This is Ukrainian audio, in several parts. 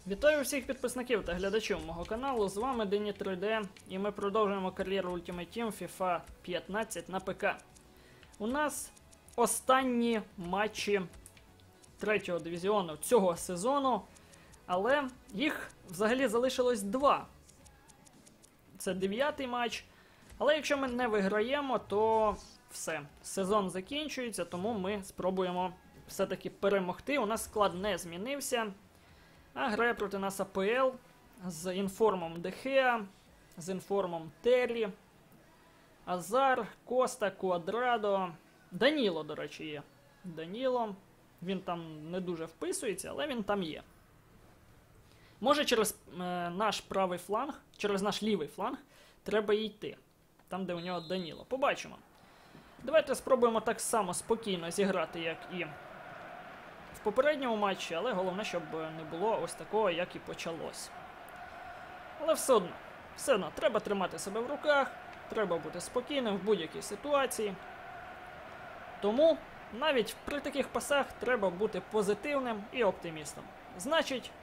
Вітаю всіх підписників та глядачів мого каналу, з вами Дені 3D і ми продовжуємо кар'єру Ultimate Team FIFA 15 на ПК. У нас останні матчі третього дивізіону цього сезону, але їх взагалі залишилось два. Це 9-й матч, але якщо ми не виграємо, то все, сезон закінчується, тому ми спробуємо все-таки перемогти. У нас склад не змінився. А грає проти нас АПЛ з інформом Дехеа, з інформом Террі, Азар, Коста, Куадрадо, Даніло, до речі, є. Даніло, він там не дуже вписується, але він там є. Може через наш правий фланг, через наш лівий фланг треба йти, там де у нього Даніло. Побачимо. Давайте спробуємо так само спокійно зіграти, як і в попередньому матчі, але головне, щоб не було ось такого, як і почалось. Але все одно, треба тримати себе в руках, треба бути спокійним в будь-якій ситуації. Тому навіть при таких пасах треба бути позитивним і оптимістом. Значить,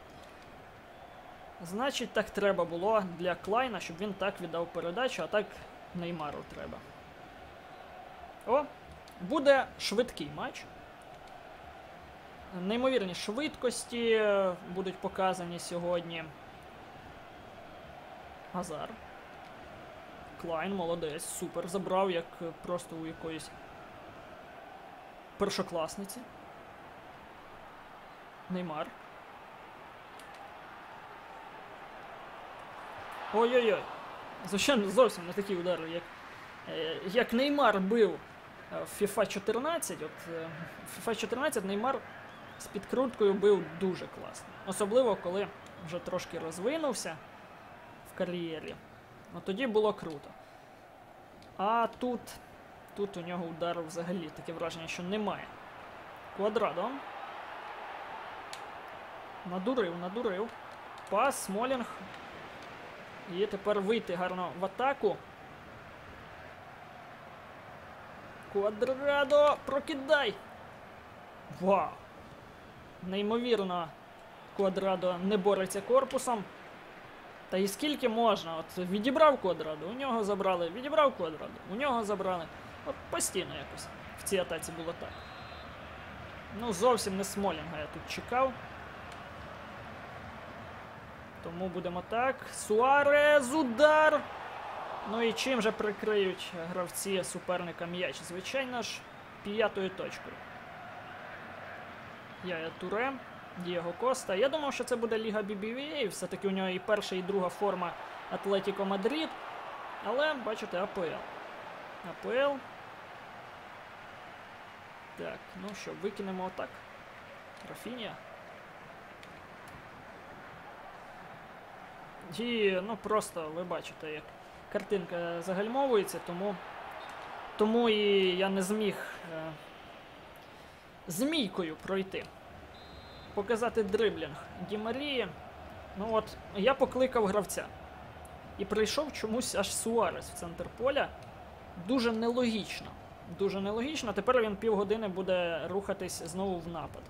так треба було для Клайна, щоб він так віддав передачу, а так Неймару треба. О, буде швидкий матч. Неймовірні швидкості будуть показані сьогодні. Азар. Клайн, молодець, супер. Забрав, як просто у якоїсь першокласниці. Неймар. Ой-ой-ой. Звичайно, зовсім не такі удари, як Неймар бив в FIFA 14. От в FIFA 14 Неймар з підкруткою бив дуже класно. Особливо, коли вже трошки розвинувся в кар'єрі. Ну тоді було круто. А тут у нього удару взагалі таке враження, що немає. Квадрадо. Надурив. Пас, Смолінг. І тепер вийти гарно в атаку. Квадрадо, прокидай! Вау! Неймовірно, Квадрадо не бореться корпусом. Та і скільки можна? От відібрав Квадрадо, у нього забрали, відібрав Квадрадо, у нього забрали. От постійно якось в цій атаці було так. Ну, зовсім не Смолінга я тут чекав. Тому будемо так. Суарез, удар! Ну і чим же прикриють гравці суперника м'яч? Звичайно ж, 5-ю точкою. Яя Туре, Дієго Коста. Я думав, що це буде Ліга BBVA, все-таки у нього і перша, і друга форма Атлетіко Мадрид. Але, бачите, АПЛ. АПЛ. Так, ну що, викинемо отак. Рафінія. І, ну просто, ви бачите, як картинка загальмовується, тому і я не зміг змійкою пройти. Показати дриблінг Ді Марії. Ну от, я покликав гравця. І прийшов чомусь аж Суарес в центр поля. Дуже нелогічно. Дуже нелогічно. Тепер він півгодини буде рухатись знову в напад.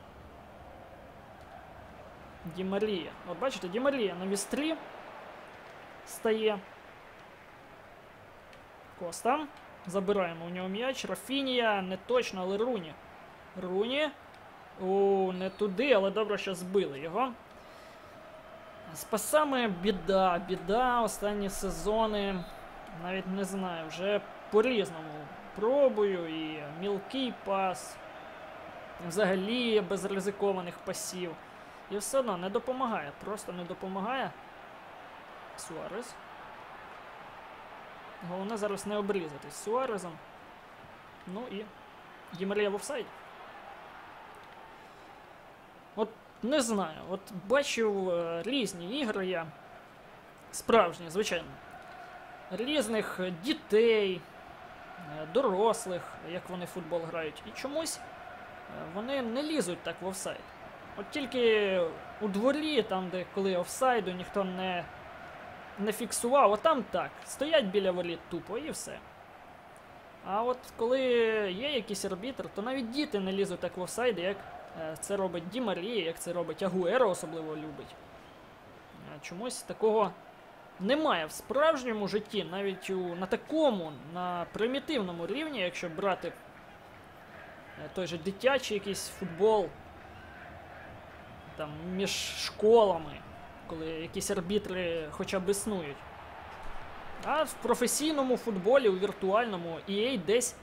Ді Марія. От бачите, Ді Марія на вістрі стає. Коста. Забираємо у нього м'яч. Рафінія, не точно, але Руні. Руні. О, не туди, але добре, що збили його. З пасами біда. Останні сезони, навіть не знаю, вже по-різному пробую. І мілкий пас, взагалі без ризикованих пасів. І все одно не допомагає, просто не допомагає. Суарес. Головне зараз не обрізатись Суарезом. Ну і Ді Марія в офсайді. От не знаю, от бачив різні ігри я, справжні, звичайно, різних дітей, дорослих, як вони в футбол грають, і чомусь вони не лізуть так в офсайд. От тільки у дворі, там де коли офсайду ніхто не фіксував, от там так, стоять біля воріт тупо і все. А от коли є якийсь арбітр, то навіть діти не лізуть так в офсайд, як це робить Ді Марія, як це робить Агуеро, особливо любить. Чомусь такого немає в справжньому житті, навіть на такому, на примітивному рівні, якщо брати той же дитячий якийсь футбол, там, між школами, коли якісь арбітри хоча б існують. А в професійному футболі, у віртуальному, EA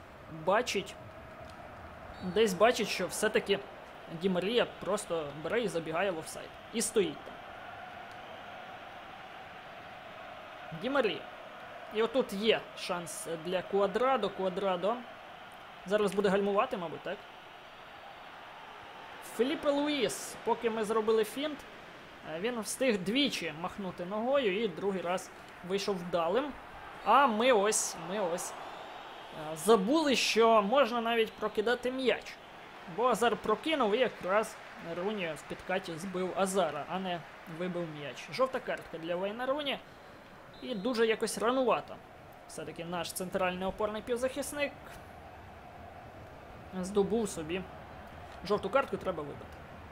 десь бачить, що все-таки Ді Марія просто бере і забігає в офсайд. І стоїть там. Ді Марія. І отут є шанс для Куадрадо. Куадрадо зараз буде гальмувати, мабуть, так? Феліпе Луїс, поки ми зробили фінт, він встиг двічі махнути ногою і другий раз вийшов вдалим. А ми ось забули, що можна навіть прокидати м'яч. Бо Азар прокинув і якраз Руні в підкаті збив Азара, а не вибив м'яч. Жовта картка для Вейна Руні. І дуже якось ранувато. Все-таки наш центральний опорний півзахисник здобув собі. Жовту картку треба вибити.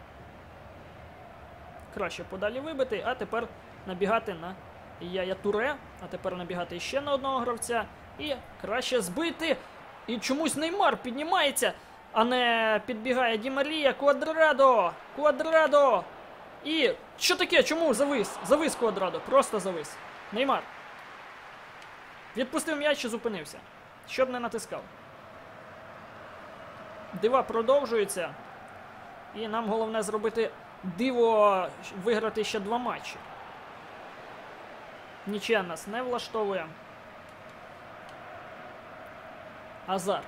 Краще подалі вибити, а тепер набігати на Яя Туре. А тепер набігати ще на одного гравця. І краще збити. І чомусь Неймар піднімається, а не підбігає Ді Марія. Куадрадо! Куадрадо! І що таке? Чому завис? Завис Куадрадо. Просто завис. Неймар. Відпустив м'яч і зупинився. Щоб не натискав. Дива продовжуються. І нам головне зробити диво, виграти ще 2 матчі. Нічия нас не влаштовує. Азар.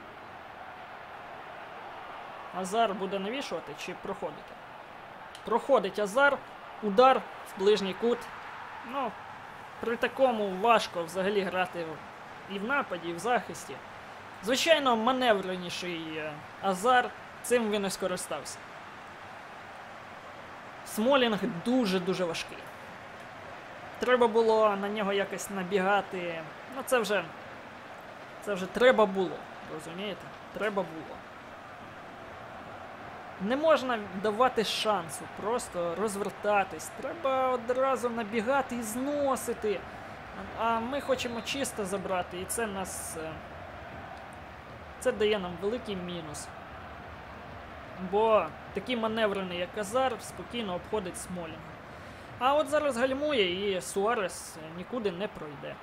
Азар буде навішувати чи проходити? Проходить Азар. Удар в ближній кут. Ну, при такому важко взагалі грати і в нападі, і в захисті. Звичайно, маневреніший Азар, цим він і скористався. Смолінг дуже-дуже важкий. Треба було на нього якось набігати. Ну, це вже треба було, розумієте? Треба було. Не можна давати шансу, просто розвертатись. Треба одразу набігати і зносити. А ми хочемо чисто забрати, і це нас... Це дає нам великий мінус. Бо такий маневрений, як Азар, спокійно обходить Смолінга. А от зараз гальмує, і Суарес нікуди не пройде.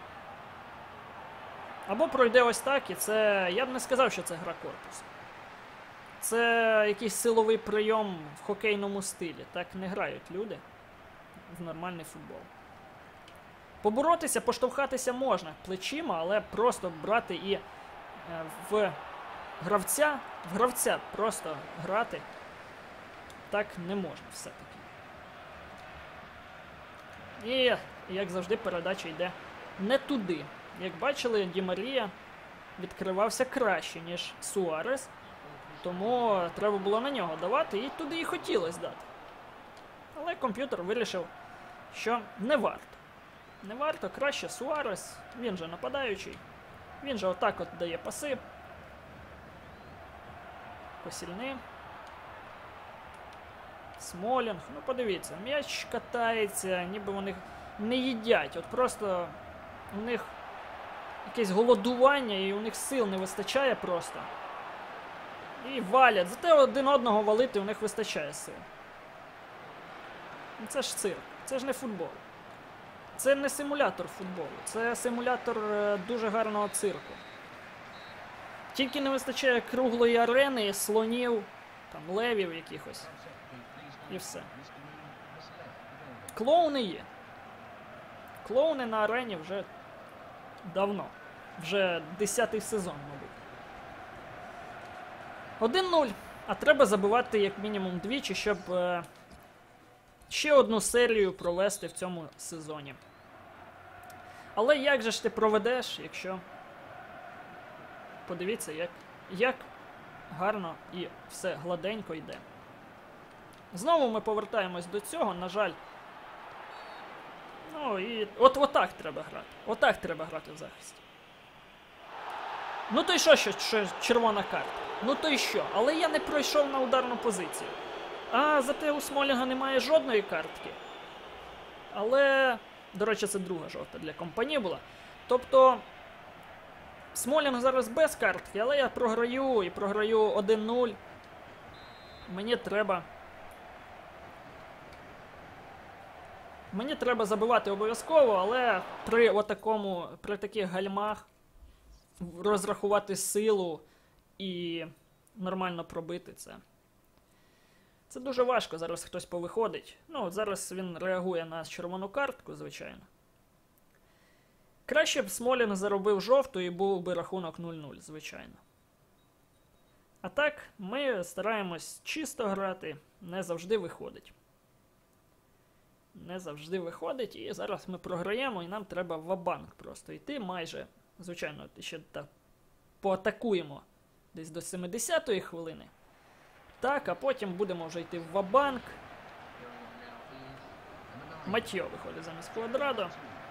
Або пройде ось так, і це... Я б не сказав, що це гра корпусу. Це якийсь силовий прийом в хокейному стилі. Так не грають люди в нормальний футбол. Поборотися, поштовхатися можна плечима, але просто брати і в гравця просто грати так не можна все-таки. І, як завжди, передача йде не туди. Як бачили, Ді Марія відкривався краще, ніж Суарес. Тому треба було на нього давати, і туди і хотілося дати. Але комп'ютер вирішив, що не варто. Не варто, краще Суарес, він же нападаючий. Він же отак от дає паси. Посільний. Смолінг. Ну, подивіться, м'яч катається, ніби вони не їдять. От просто у них якесь голодування, і у них сил не вистачає просто. І валять. Зате один одного валити у них вистачає сил. Це ж цирк. Це ж не футбол. Це не симулятор футболу. Це симулятор дуже гарного цирку. Тільки не вистачає круглої арени, слонів, там, левів якихось. І все. Клоуни є. Клоуни на арені вже давно. Вже 10-й сезон, мабуть. 1-0. А треба забивати як мінімум двічі, щоб ще одну серію провести в цьому сезоні. Але як же ж ти проведеш, якщо... Подивіться, як гарно і все гладенько йде. Знову ми повертаємось до цього, на жаль. Ну і отак треба грати. Отак треба грати в захисті. Ну то й що червона карта? Ну то й що? Але я не пройшов на ударну позицію. А зате у Смолінга немає жодної картки. Але, до речі, це друга жовта для компанії була. Тобто, Смолінг зараз без картки, але я програю і програю 1-0. Мені треба забивати обов'язково, але при таких гальмах розрахувати силу і нормально пробити це. Це дуже важко, зараз хтось повиходить. Ну, зараз він реагує на червону картку, звичайно. Краще б Смолінг заробив жовту і був би рахунок 0-0, звичайно. А так, ми стараємось чисто грати, не завжди виходить. Не завжди виходить, і зараз ми програємо, і нам треба ва-банк просто йти майже. Звичайно, ще так поатакуємо десь до 70-ї хвилини. Так, а потім будемо вже йти в ва-банк. Матьо виходить замість Квадрадо.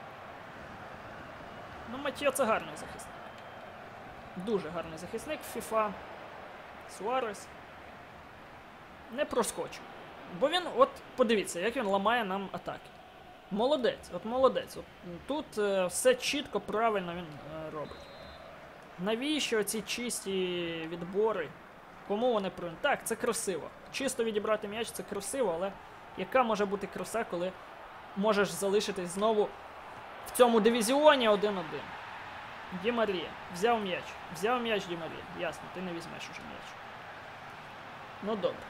Ну, Матьо це гарний захисник. Дуже гарний захисник в FIFA. Суарес. Не проскочив. Бо він, от, подивіться, як він ламає нам атаки. Молодець, от молодець. От, тут все чітко, правильно він робить. Навіщо ці чисті відбори? Кому вони прийняли? Так, це красиво. Чисто відібрати м'яч це красиво, але яка може бути краса, коли можеш залишитись знову в цьому дивізіоні 1-1? Ді Марія. Взяв м'яч. Взяв м'яч Ді Марія. Ясно, ти не візьмеш уже м'яч. Ну добре.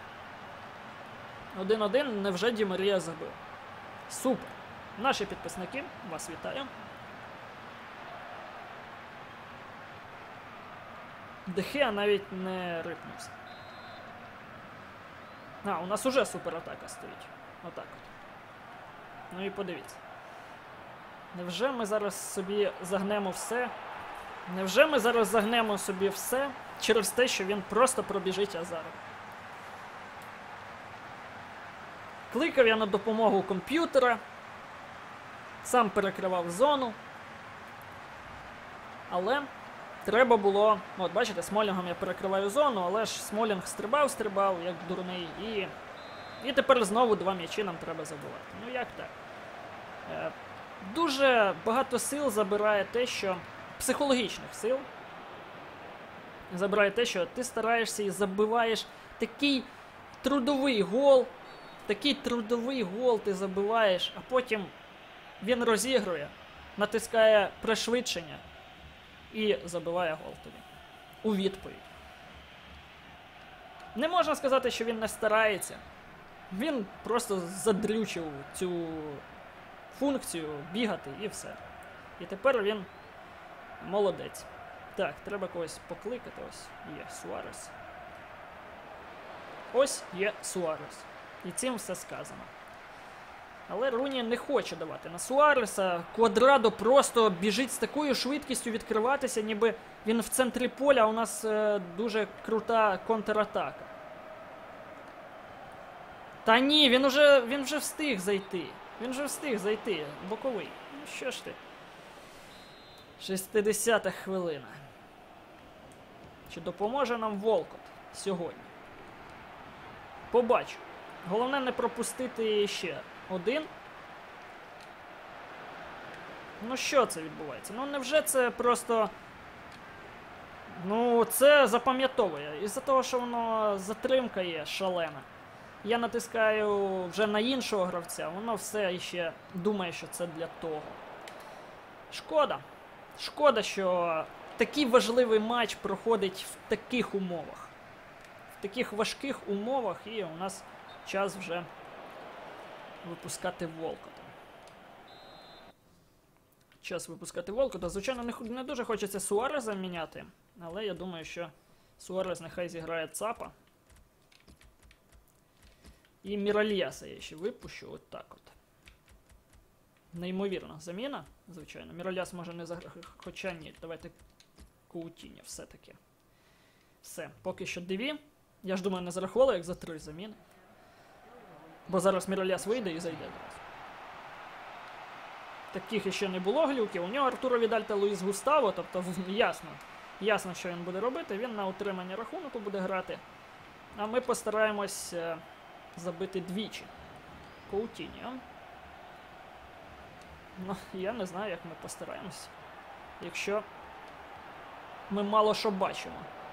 1-1, невже Ді Марія забив? Супер. Наші підписники, вас вітаю. Дехеа навіть не рипнувся. А, у нас уже суператака стоїть. Отак от. Ну і подивіться. Невже ми зараз собі загнемо все? Невже ми зараз загнемо собі все через те, що він просто пробіжить Азаров? Кликав я на допомогу комп'ютера. Сам перекривав зону. Але треба було... От, бачите, Смолінгом я перекриваю зону, але ж Смолінг стрибав, як дурний. І тепер знову 2 м'ячі нам треба забивати. Ну як так? Дуже багато сил забирає те, що... Психологічних сил. Забирає те, що ти стараєшся і забиваєш такий трудовий гол. Такий трудовий гол ти забиваєш, а потім він розігрує, натискає пришвидшення і забиває гол тобі. У відповідь. Не можна сказати, що він не старається. Він просто задрючив цю функцію бігати і все. І тепер він молодець. Так, треба когось покликати. Ось є Суарес. Ось є Суарес. І цим все сказано. Але Руні не хоче давати на Суареса. Квадрадо просто біжить з такою швидкістю відкриватися, ніби він в центрі поля, а у нас дуже крута контратака. Та ні, він вже встиг зайти. Він вже встиг зайти. Боковий. Ну що ж ти? 60-та хвилина. Чи допоможе нам Волкот сьогодні? Побачу. Головне не пропустити ще один. Ну що це відбувається? Ну невже це просто... Ну це запам'ятовує. Із-за того, що воно затримка є шалена. Я натискаю вже на іншого гравця, воно все ще думає, що це для того. Шкода. Шкода, що такий важливий матч проходить в таких умовах. В таких важких умовах, і у нас час вже випускати Волкота. Час випускати Волкота. Звичайно, не дуже хочеться Суареза міняти, але я думаю, що Суарез нехай зіграє ЦАПа. І Міральяса я ще випущу, от так от. Неймовірна заміна, звичайно. Міральяс може не заграти, хоча ні, давайте Каутіньо все-таки. Все, поки що 2. Я ж думаю, не зарахували, як за 3 заміни. Бо зараз Міральяс вийде і зайде до нас. Таких іще не було глюків. У нього Артуро Відаль та Луїс Густаво, тобто ясно. Ясно, що він буде робити. Він на утримання рахунку буде грати. А ми постараємось забити двічі. Коутіньо. Ну, я не знаю, як ми постараємось. Якщо ми мало що бачимо.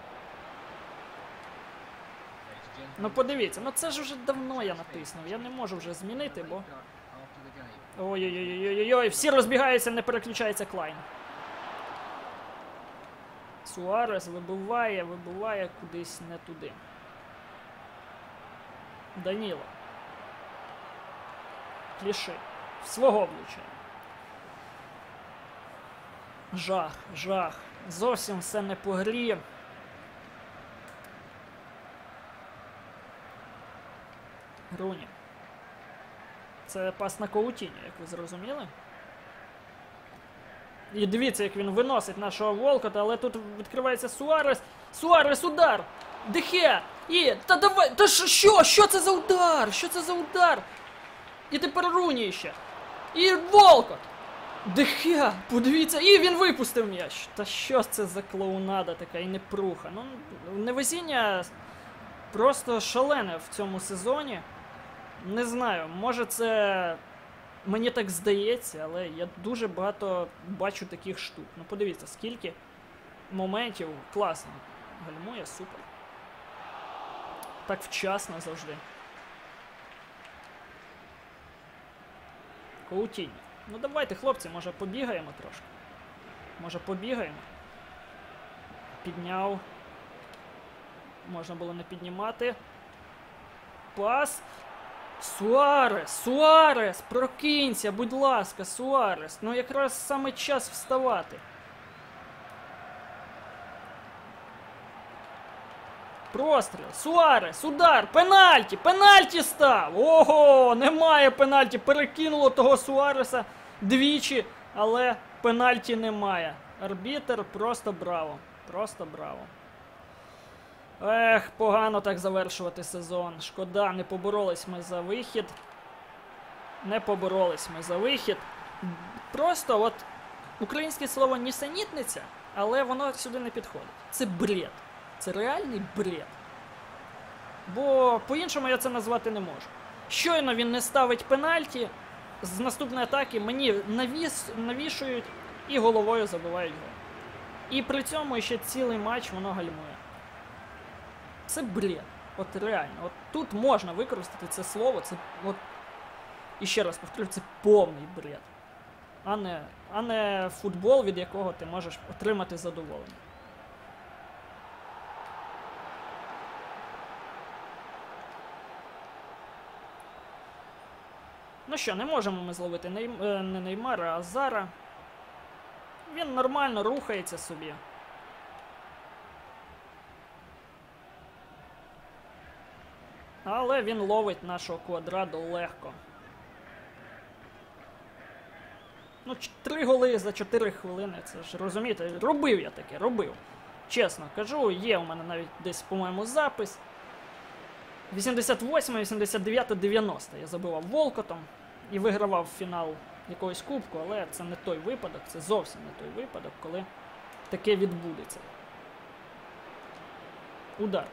Ну подивіться, ну це ж вже давно я натиснув. Я не можу вже змінити, бо... Ой-ой-ой-ой-ой, всі розбігаються, не переключається Клайн. Суарес вибиває кудись не туди. Даніло. Кліши. Свого влучає. Жах. Зовсім все не по грі. Руні. Це пас на Коутіньо, як ви зрозуміли. І дивіться, як він виносить нашого Волкота, але тут відкривається Суарес. Суарес, удар! Дехе! І... Та давай! Та що? Що це за удар? Що це за удар? І тепер Руні ще. І Волкот! Дехе! Подивіться! І він випустив м'яч! Та що це за клоунада така і непруха? Ну, невезіння просто шалене в цьому сезоні. Не знаю, може це... Мені так здається, але я дуже багато бачу таких штук. Ну подивіться, скільки моментів. Класно. Гальмує, супер. Так вчасно завжди. Коутіньо. Ну давайте, хлопці, може побігаємо трошки. Може побігаємо. Підняв. Можна було не піднімати. Пас. Суарес, прокинься, будь ласка, Суарес. Ну якраз саме час вставати. Простріл, Суарес, удар, пенальті став. Ого, немає пенальті, перекинуло того Суареса двічі, але пенальті немає. Арбітер просто браво, просто браво. Ех, погано так завершувати сезон. Шкода, не поборолись ми за вихід. Просто от українське слово нісенітниця, але воно сюди не підходить. Це бред. Це реальний бред. Бо по-іншому я це назвати не можу. Щойно він не ставить пенальті, з наступної атаки мені навішують і головою забивають гол. І при цьому ще цілий матч воно гальмує. Це бред. От реально. От тут можна використати це слово. Це от... І ще раз повторюю, це повний бред. А не футбол, від якого ти можеш отримати задоволення. Ну що, не можемо ми зловити не Неймара, а Азара. Він нормально рухається собі. Але він ловить нашого Квадрадо легко. Ну, 3 голи за 4 хвилини, це ж, розумієте, робив я таке, робив. Чесно кажу, є у мене навіть десь, по-моєму, запис. 88, 89, 90 я забивав Волкотом і вигравав фінал якогось кубку, але це не той випадок, це зовсім не той випадок, коли таке відбудеться. Удар.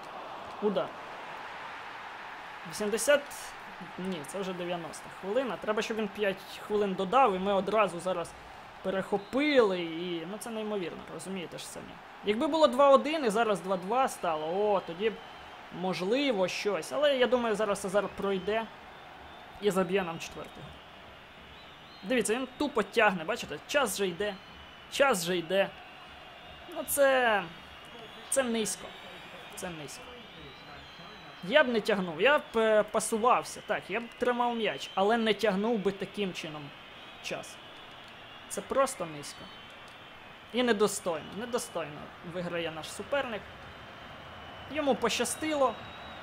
80... Ні, це вже 90 хвилина. Треба, щоб він 5 хвилин додав, і ми одразу зараз перехопили. І... Ну це неймовірно, розумієте ж самі. Якби було 2-1 і зараз 2-2 стало, тоді б можливо щось. Але я думаю, зараз Азар пройде і заб'є нам 4-го. Дивіться, він тупо тягне, бачите? Час же йде. Ну це низько. Це низько. Я б не тягнув, я б пасувався, так, я б тримав м'яч, але не тягнув би таким чином час. Це просто низько. І недостойно. Недостойно виграє наш суперник. Йому пощастило.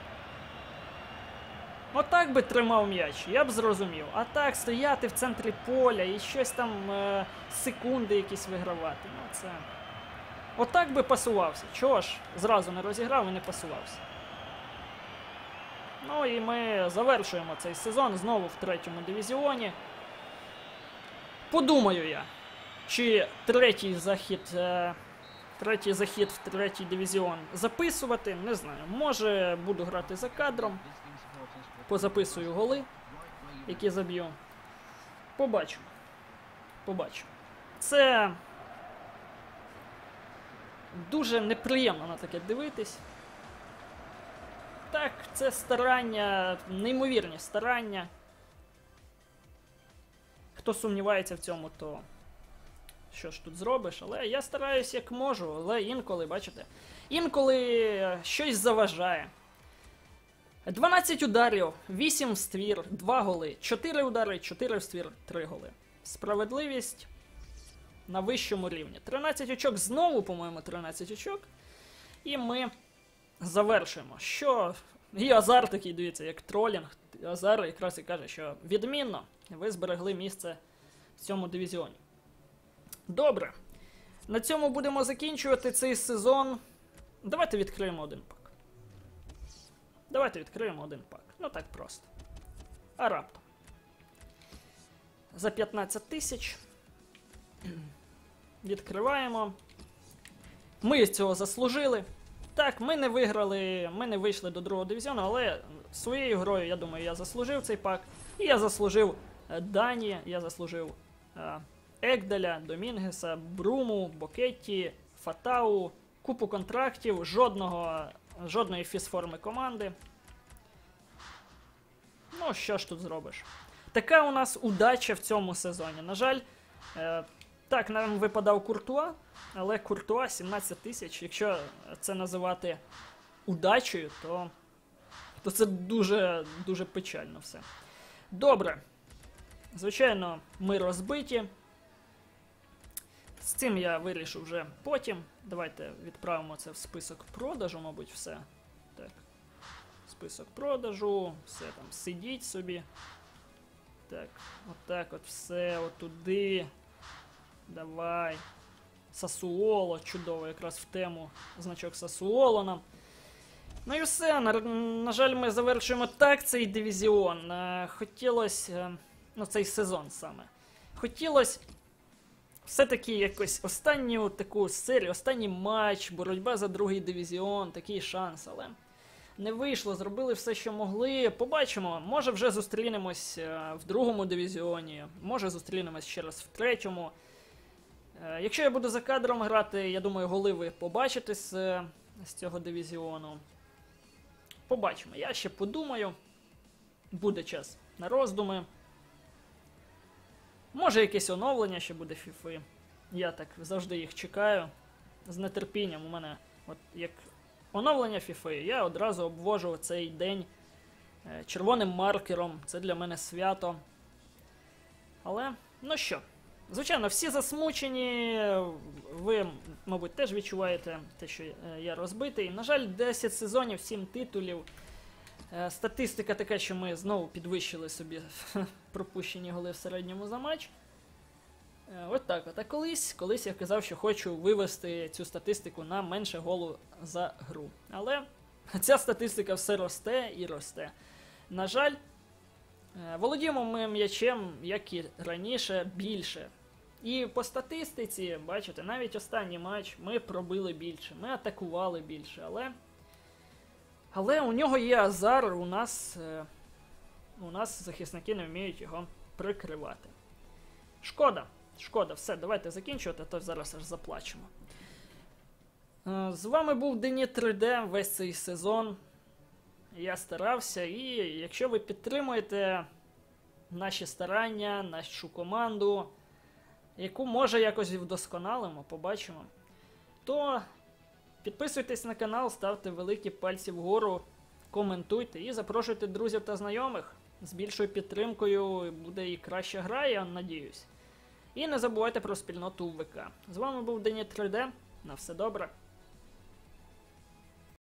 Отак би тримав м'яч, я б зрозумів. А так, стояти в центрі поля і щось там секунди якісь вигравати. Ну, це... Отак би пасувався. Чого ж зразу не розіграв і не пасувався. Ну і ми завершуємо цей сезон знову в 3-му дивізіоні. Подумаю я, чи 3-й захід третій захід в третій дивізіон записувати. Не знаю, може буду грати за кадром. Позаписую голи, які заб'ю. Побачимо. Побачимо. Це дуже неприємно на таке дивитись. Так, це старання, неймовірні старання. Хто сумнівається в цьому, то що ж тут зробиш? Але я стараюсь як можу, але інколи, бачите, інколи щось заважає. 12 ударів, 8 в ствір, 2 голи, 4 удари, 4 в ствір, 3 голи. Справедливість на вищому рівні. 13 очок, знову, по-моєму, 13 очок. І ми завершуємо. Що? І Азар такий, дивіться, як тролінг. Азар якраз і каже, що відмінно ви зберегли місце в цьому дивізіоні. Добре. На цьому будемо закінчувати цей сезон. Давайте відкриємо один пак. Давайте відкриємо один пак. Ну так просто. А раптом. За 15 тисяч. Відкриваємо. Ми з цього заслужили. Так, ми не виграли, ми не вийшли до другого дивізіону, але своєю грою, я думаю, я заслужив цей пак. І я заслужив Дані, я заслужив Егделя, Домінгеса, Бруму, Бокетті, Фатау, купу контрактів, жодної фізформи команди. Ну, що ж тут зробиш? Така у нас удача в цьому сезоні. На жаль, так, нам випадав Куртуа, але Куртуа 17 тисяч. Якщо це називати удачею, то це дуже, дуже печально все. Добре. Звичайно, ми розбиті. З цим я вирішу вже потім. Давайте відправимо це в список продажу, мабуть, все. Так. Список продажу, все там, сидіть собі. Так, отак от все, отуди. Давай. Сасуоло, чудово, якраз в тему значок Сасуоло нам. Ну і все, на жаль, ми завершуємо так цей дивізіон. Хотілося, ну цей сезон саме. Хотілося все-таки якось останню таку серію, останній матч, боротьба за другий дивізіон, такий шанс, але не вийшло, зробили все, що могли. Побачимо, може вже зустрінемось в другому дивізіоні, може зустрінемось ще раз в третьому. Якщо я буду за кадром грати, я думаю, голи ви побачите з цього дивізіону. Побачимо, я ще подумаю, буде час на роздуми. Може якесь оновлення ще буде FIFA. Я так завжди їх чекаю. З нетерпінням у мене, от як оновлення FIFA, я одразу обвожу цей день червоним маркером. Це для мене свято. Але, ну що, звичайно, всі засмучені. Ви, мабуть, теж відчуваєте те, що я розбитий. На жаль, 10 сезонів, 7 титулів. Статистика така, що ми знову підвищили собі пропущені голи в середньому за матч. От так от. А колись я казав, що хочу вивести цю статистику на менше голу за гру. Але ця статистика все росте і росте. На жаль, володіємо ми м'ячем, як і раніше, більше. І по статистиці, бачите, навіть останній матч ми пробили більше, ми атакували більше, але у нього є Азар, у нас захисники не вміють його прикривати. Шкода, все, давайте закінчувати, а то зараз аж заплачемо. З вами був Дені 3D весь цей сезон. Я старався, і якщо ви підтримуєте наші старання, нашу команду, яку може якось вдосконалимо, побачимо, то підписуйтесь на канал, ставте великі пальці вгору, коментуйте і запрошуйте друзів та знайомих. З більшою підтримкою буде і краща гра, я надіюсь. І не забувайте про спільноту в ВК. З вами був Дені 3D. На все добре.